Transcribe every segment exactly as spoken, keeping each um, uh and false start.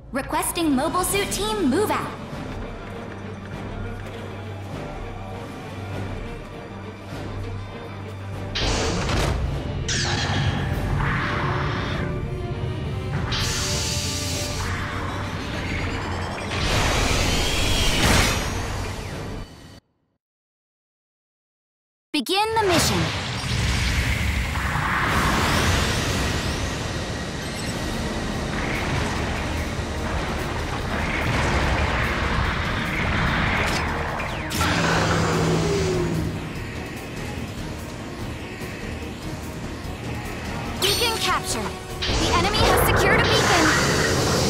Requesting mobile suit team move out. Begin the mission. Beacon captured. The enemy has secured a beacon.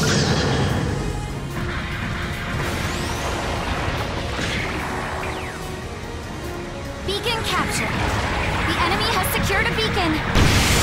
Beacon captured. The enemy has secured a beacon.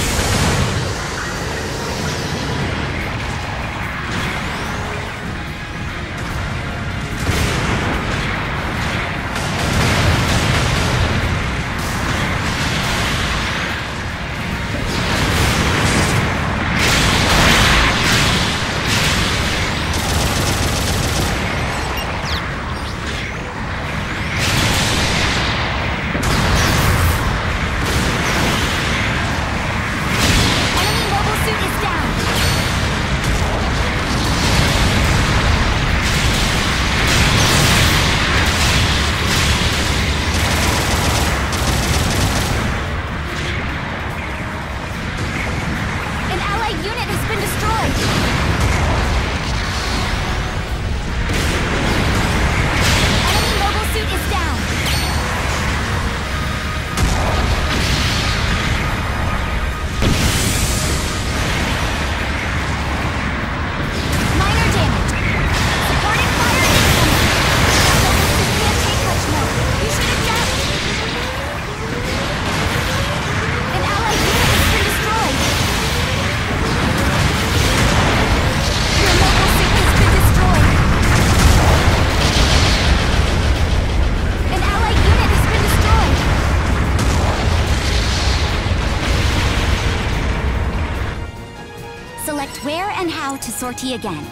Select where and how to sortie again.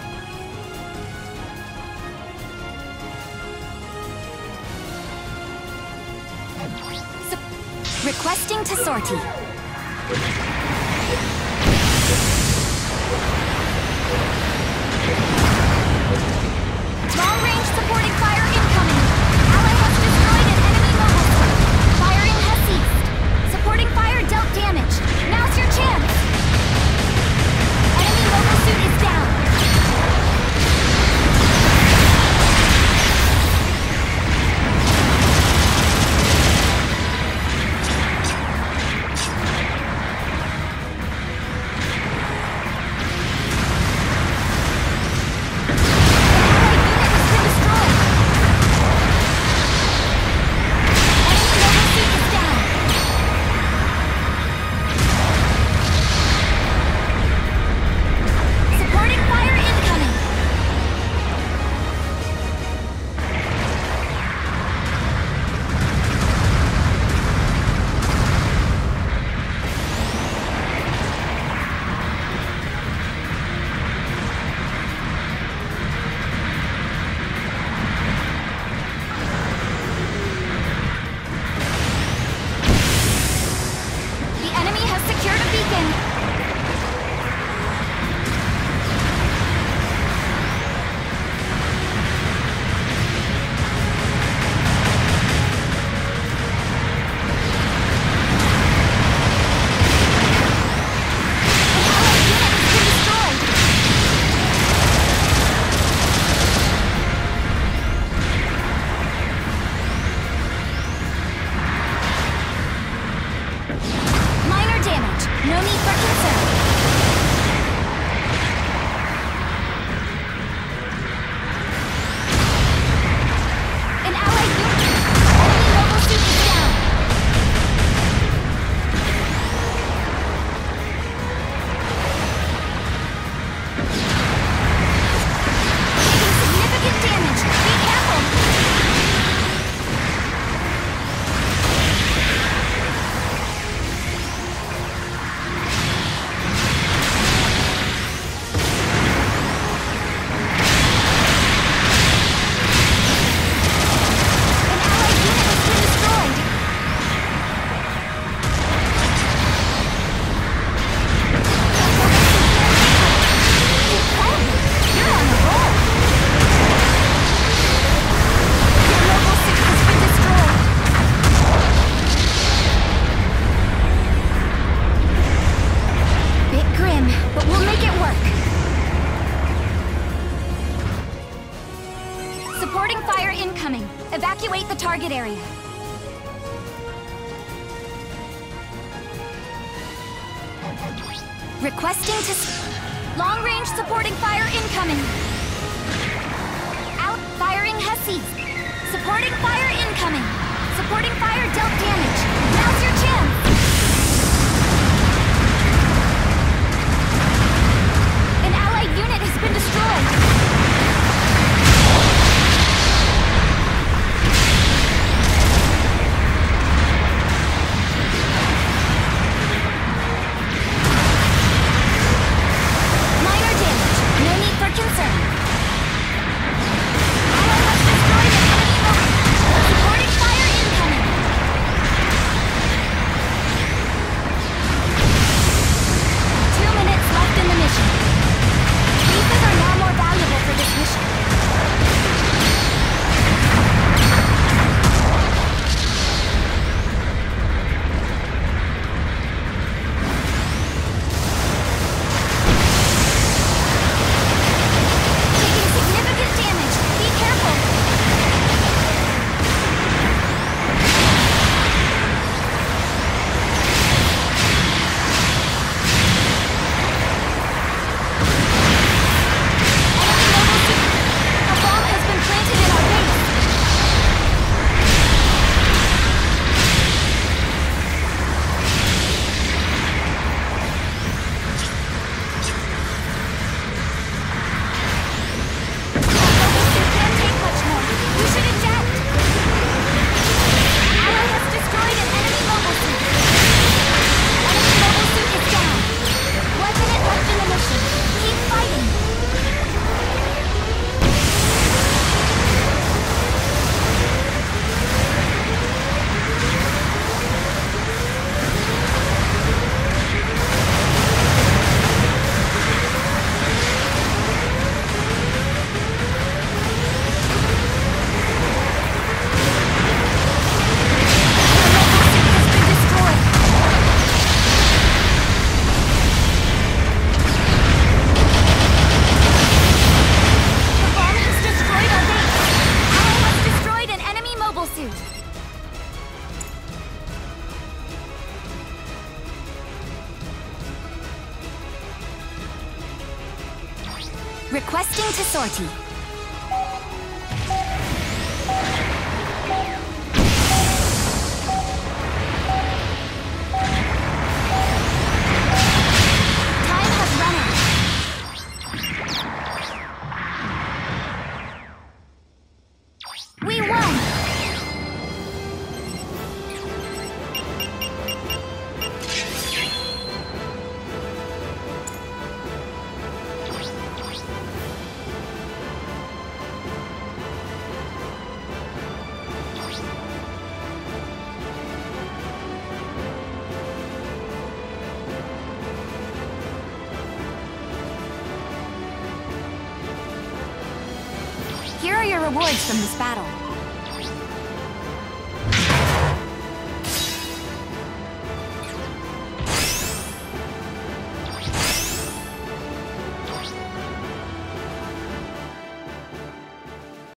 So requesting to sortie. Long-range supporting fire incoming. Ally has destroyed an enemy mobile suit. Firing has ceased. Supporting fire dealt damage. Now's your chance. Enemy mobile suit is down. dim, but we'll make it work. Supporting fire incoming. Evacuate the target area. Requesting to... Long-range supporting fire incoming. Out firing Hussies. Supporting fire incoming. Supporting fire dealt damage. Now's your chance. An allied unit has been destroyed. Requesting to sortie. Here are your rewards from this battle.